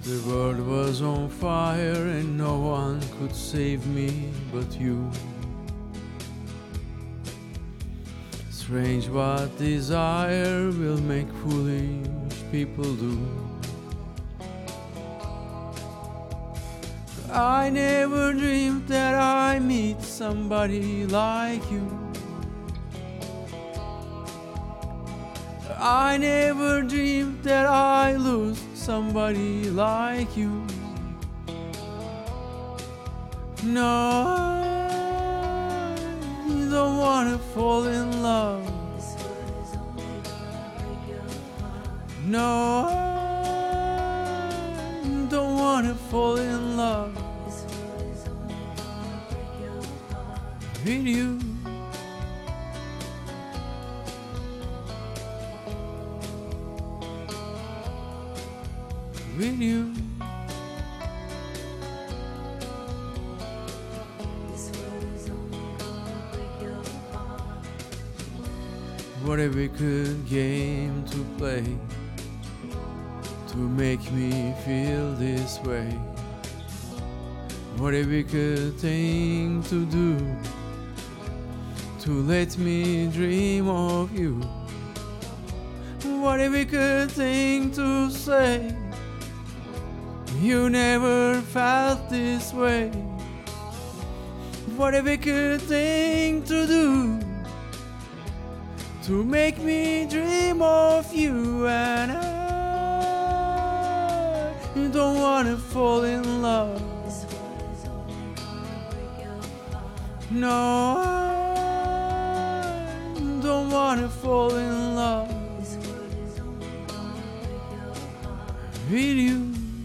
The world was on fire and no one could save me but you. Strange what desire will make foolish people do. I never dreamed that I'd meet somebody like you. I never dreamed that I'd lose somebody like you. No, I don't wanna fall in love. No, I don't wanna fall in love with you. With you. What a wicked game to play to make me feel this way. What a wicked thing to do to let me dream of you. What a wicked thing to say. You never felt this way. What a wicked thing to do to make me dream of you. And I don't wanna fall in love. No, I don't wanna fall in love with you.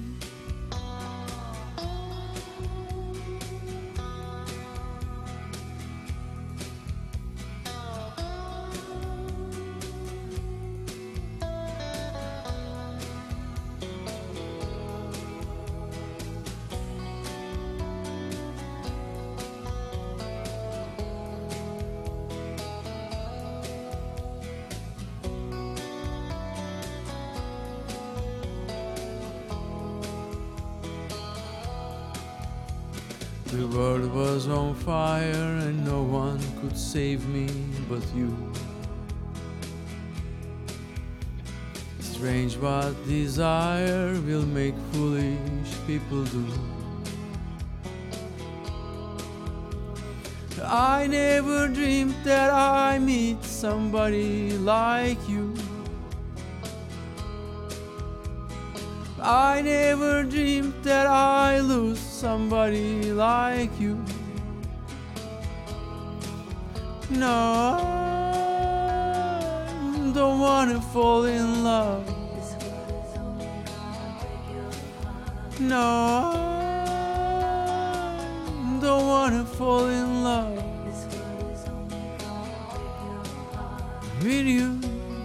The world was on fire and no one could save me but you. Strange what desire will make foolish people do. I never dreamed that I'd meet somebody like you. I never dreamed that I'd lose somebody like you. No, I don't wanna fall in love. No, I don't wanna fall in love with you.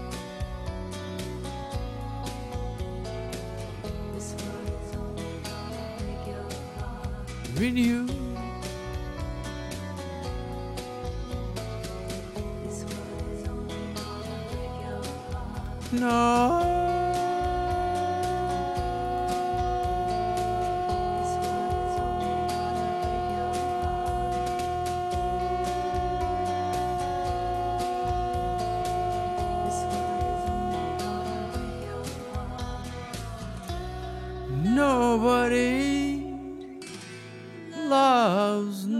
With you. No. Nobody loves